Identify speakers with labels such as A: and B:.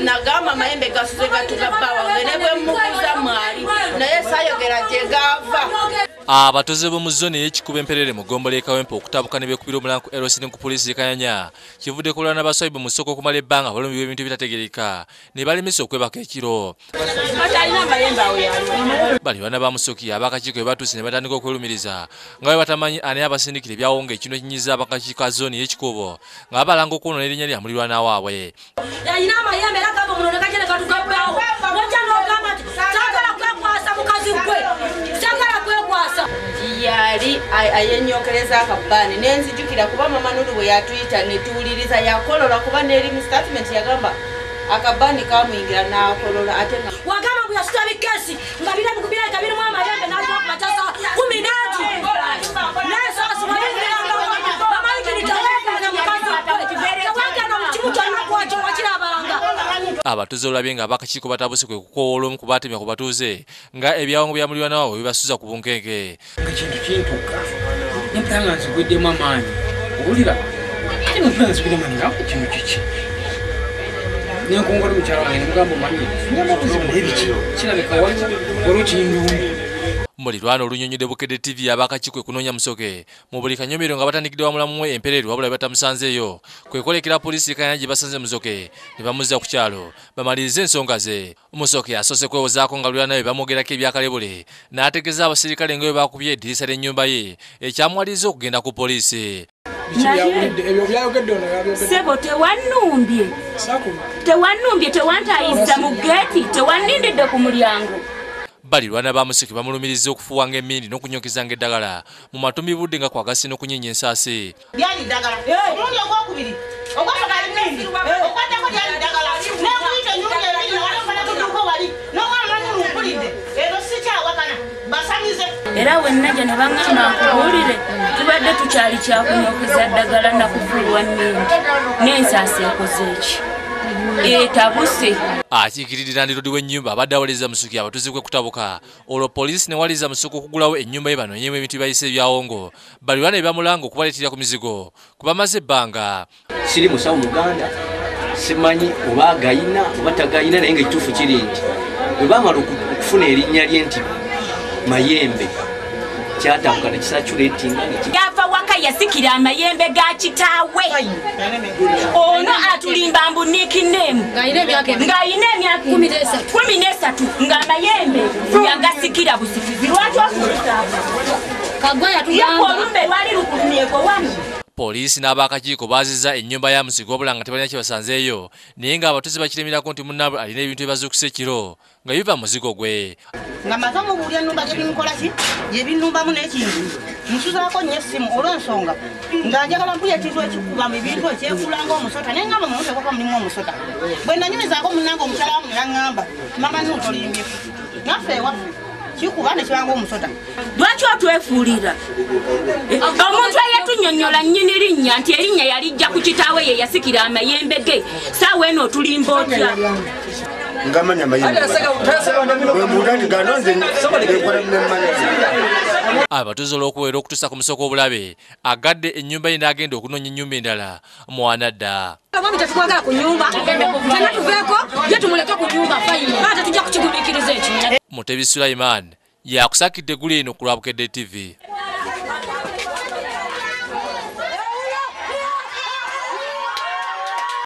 A: nagamba mayembe gasuze gatugabbawa ngenebwe mukuza mwali naye sayogera gye gava.
B: Abatuuze b'omu zone y'ekikuba Emperere mu ggombolola e Kawempe okutabuka ne beekubira omulala ku LC ne ku poliisi Kayanya kivudde ku lwana baswayibu mu ssoko okumala ebbanga balumibwa ebintu ebitategeereka ne balemesa okwebaka ekiro. Balirwana ba Musoki ab'akakiiko bwe batuuse ne batandika okwelumiriza nga bwe batamanyi ani abasindikira ebyawonga ekino ekinyiza ab'akakiiko ka zooni y'ekikubo nga balanga okwonoona erinnya lya mulirwana waabwe.
C: Yalina amayembe era gava muno ne kagenda katugabbawo n'ojja n'ogamba nti saagala kwekwasa mukazi gwe saagala kwekwasa.
A: Yali ayenyokereza akabbaani nenzijukira kuba mama Nulu bwe yatuyita ne tuwuliriza yakolola kuba n'eri mu statement yagamba akabbaani kamuyingira n'akolola ate nga
C: wagamba bwe yasuta bikesi nga bira bikubira nga birimu amayembe n'atuwa ku matasa 10 n'agi n'ensoosi wayingiranga bamayigiritaweegana mukazi teweegana mu kimu kyonna kwakyo wakirabanga.
B: Abatuuze olabye nga ab'akakiiko batabuse kwe kukoola omu ku baatemya ku batuuze nga ebyawongo bya mulirwana waabwe bibasuza ku bunkenke.
D: Ekintu kintuuka empanga nzigweddemu amaanyi owulira ate empanga nzigweddemu amaanyi naku kino kiki nenkongola mukyala wange nemugamba omanyi nyamabuzibu nebiki kirabika waliwo olwekindumbi.
B: Mulirwana olunyonyodde Bukedde TV ab'akakiiko ekunoonya Musoke mu buli kanyomero nga batandikidde wamulamu we Emperere wabula batamusanzeeyo kwekolekera poliisi Kayanya gye basanze Musoke ne bamuzza ku kyalo bamalirize ensonga ze. Musoke asoose kwewozaako nga lulwana we bamwogerako ebyakalebule n'ategeeza abasirikale nga bwe baakubye eddirisa ly'ennyumba ye ekyamwaliriza okugenda ku poliisi.
C: Sebo tewannumbye tewantayiza mu geeti tewannindidde ku mulyango.
B: Balirwana ba Musoke bamulumiriza okufuuwa ng'emmindi n'okunyokeza ng'eddagala mu matumi budde nga kwagasi n'okunyeenya ensaasi.
A: byali ddagala omulundi ogwokubiri ogwasagala emmindi okwatako lyali ddagala n'ekuyita ennyumba ebiri nawalefana kutuuka wali n'omwana nanyumumpulidde ero sikyawakana basamize.
C: Era wennaja ne baŋŋamba nkubuulire tubadde tukyali kyakunyokeza ddagala nakufuulwa mmindi n'ensaasi ekoze eki etabuse.
B: Akiikiririra ndirodi w'ennyumba abadde awaliriza Musoke abatuuze kwe kutabuka olwo poliisi ne waliza Musoke okugulawo ennyumba ye banoonyeemu ebintu bayise ebyawongo balirwana ne bamulanga okubaleetera ku mizigo kubamaze ebbanga.
E: Siri musawo Muganda simanyi oba agayina oba tagayina naye nga ekituufu kiri nti bwe baamala okufuna erinnya lye nti Mayembe kyatabuka ne kisatulatinga
C: gava waka yasikira amayembe ga kitaawe ono atulimba mbu nickname ng'ayina emyaka 13 ng'amayembe yagasikira busikizi lwaki olumbe lwali lukulumyeko wano.
B: Poliisi n'ab'akakiiko baazizza ennyumba ya Musoke wabula nga tebalina kye basanzeeyo naye ng'abatuuze bakiremerako nti munnaabwe alina ebintu ebibazuukusa ekiro nga biva muzigo gwe.
A: nga maze omubuulya ennumba gye bimukola ki gye binnumbamu n'ekintu nsuzaako nnyo essimu olw'ensonga nga njagala mpulya ekintu ekikuba mu bintu ekyekulanga omusota naye ngamba mumuteekako mulimu omusota bwe nanyumizaako munnange omukyala wamu yaŋŋamba mama Nulu tolimbye naffe ewaffe kikuba ne kibanga omusota.
C: Lwaki otwefuulira omuntu eyetunnyonnyola nnyini linnya nti erinnya yalijja ku kitaawe ye yasikira amayembe ge saawa eno otulimba otya?
F: ngamanya mayembe bwe mugandi gano nze nekola mmanya.
B: Abatuuze olw'okuwera okutuusa ku Musoke obulabe agadde ennyumba ye n'agenda okunoonya ennyumba endala mwanadda.
C: Mwami tetukwagala ku nyumba tena tuveeko ye tumuleke ku nyumba fayini ate tujja kukigumiikiriza ekyo.
B: Mutebi Sulaiman yakusakidde guli eno ku lwa Bukedde TV.